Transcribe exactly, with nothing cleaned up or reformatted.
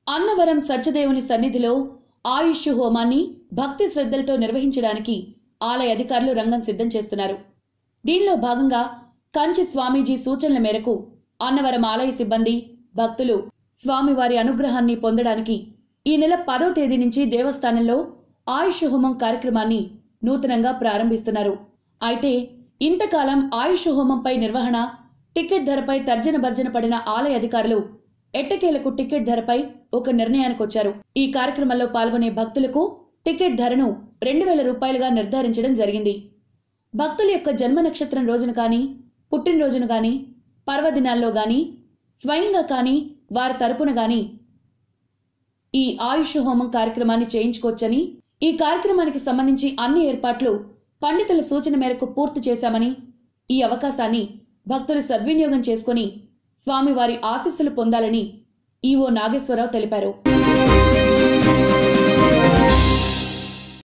అన్నవరం సత్యదేవుని సన్నిధిలో ఆయుష్ హోమాన్ని భక్తి శ్రద్ధలతో నిర్వహించడానికి ఆలయ అధికారులు రంగం సిద్ధం చేస్తున్నారు. దీనిలో భాగంగా కంచి స్వామీజీ సూచనల మేరకు అన్నవరం ఆలయ సిబ్బంది భక్తులు స్వామివారి అనుగ్రహాన్ని పొందడానికి ఈ నెల పదో తేదీ నుంచి దేవస్థానంలో ఆయుష్ హోమం కార్యక్రమాన్ని నూతనంగా ప్రారంభిస్తున్నారు. అయితే ఇంతకాలం ఆయుష్ హోమంపై నిర్వహణ, టికెట్ ధరపై తర్జన భర్జన పడిన ఆలయ అధికారులు ఎట్టకేలకు టికెట్ ధరపై ఒక నిర్ణయానికి వచ్చారు. ఈ కార్యక్రమంలో పాల్గొనే భక్తులకు టికెట్ ధరను రెండు వేల రూపాయలుగా నిర్ధారించడం జరిగింది. భక్తుల యొక్క జన్మ నక్షత్రం రోజున కానీ, పుట్టినరోజున కానీ, పర్వదినాల్లో గాని, స్వయంగా కానీ, వారి తరపున గాని ఈ ఆయుష్ హోమం కార్యక్రమాన్ని చేయించుకోవచ్చని, ఈ కార్యక్రమానికి సంబంధించి అన్ని ఏర్పాట్లు పండితుల సూచన మేరకు పూర్తి చేశామని, ఈ అవకాశాన్ని భక్తులు సద్వినియోగం చేసుకుని స్వామివారి ఆశీస్సులు పొందాలని ఈవో నాగేశ్వరరావు తెలిపారు.